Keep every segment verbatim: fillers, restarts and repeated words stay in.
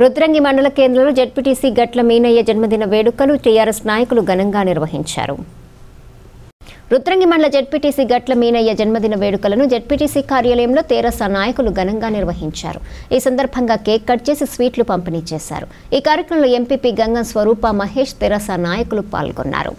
రుద్రంగి మండల కేంద్రంలో జెడ్పీటీసీ గట్ల మీనయ్య జన్మదిన వేడుకలు టీఆర్ఎస్ నాయకులు ఘనంగా నిర్వహించారు. రుద్రంగి మండల జెడ్పీటీసీ గట్ల మీనయ్య జన్మదిన వేడుకలను జెడ్పీటీసీ కార్యాలయంలో తెరాస నాయకులు ఘనంగా నిర్వహించారు. ఈ సందర్భంగా కేక్ కట్ చేసి స్వీట్లు పంపిణీ చేశారు. ఈ కార్యక్రమంలో ఎంపీపీ గంగం స్వరూప మహేష్ తెరాస నాయకులు పాల్గొన్నారు.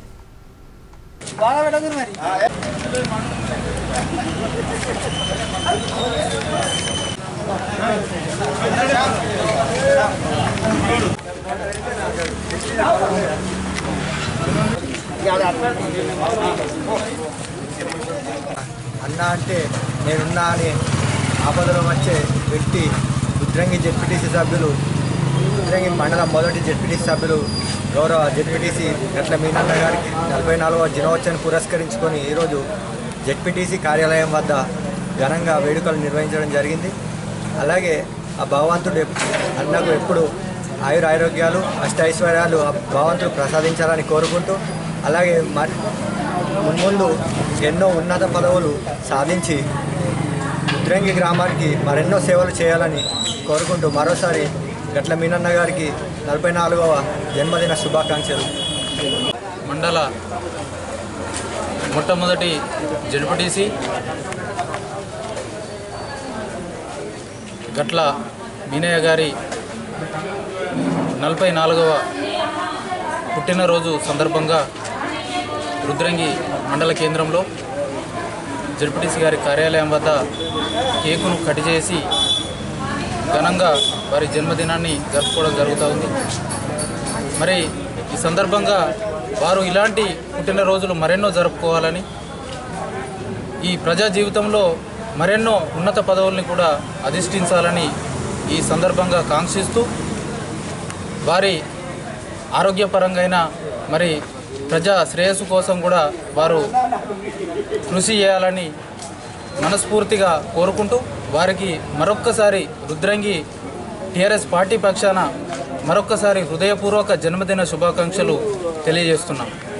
అన్నా అంటే నేనున్నా అని ఆపదలో వచ్చే వ్యక్తి రుద్రంగి జెడ్పీటీసీ సభ్యులు, రుద్రంగి మండలం మొదటి జెడ్పీటీసీ సభ్యులు గౌరవ జెడ్పీటీసీ గట్ల మీనన్న గారికి నలభై నాలుగవ దినోత్సవాన్ని పురస్కరించుకొని ఈరోజు జెడ్పీటీసీ కార్యాలయం వద్ద ఘనంగా వేడుకలు నిర్వహించడం జరిగింది. అలాగే ఆ భగవంతుడు అన్నకు ఎప్పుడు ఆయుర ఆరోగ్యాలు అష్టైశ్వర్యాలు ఆ భగవంతుడు ప్రసాదించాలని కోరుకుంటూ, అలాగే మరి మున్ముందు ఎన్నో ఉన్నత పదవులు సాధించి రుద్రంగి గ్రామానికి మరెన్నో సేవలు చేయాలని కోరుకుంటూ మరోసారి గట్ల మీనన్న గారికి నలభై నాలుగవ జన్మదిన శుభాకాంక్షలు. మండల మొట్టమొదటి జెడ్పీటీసీ గట్ల మీనయ్య గారి నలభై నాలుగవ పుట్టినరోజు సందర్భంగా రుద్రంగి మండల కేంద్రంలో జెడ్పీటీసీ గారి కార్యాలయం వద్ద కేకును కట్ చేసి ఘనంగా వారి జన్మదినాన్ని జరుపుకోవడం జరుగుతూ ఉంది. మరి ఈ సందర్భంగా వారు ఇలాంటి పుట్టినరోజులు మరెన్నో జరుపుకోవాలని, ఈ ప్రజా జీవితంలో మరెన్నో ఉన్నత పదవుల్ని కూడా అధిష్ఠించాలని ఈ సందర్భంగా కాంక్షిస్తూ, వారి ఆరోగ్యపరంగా మరి ప్రజా శ్రేయస్సు కోసం కూడా వారు కృషి చేయాలని మనస్ఫూర్తిగా కోరుకుంటూ, వారికి మరొక్కసారి రుద్రంగి టీఆర్ఎస్ పార్టీ పక్షాన మరొక్కసారి హృదయపూర్వక జన్మదిన శుభాకాంక్షలు తెలియజేస్తున్నాం.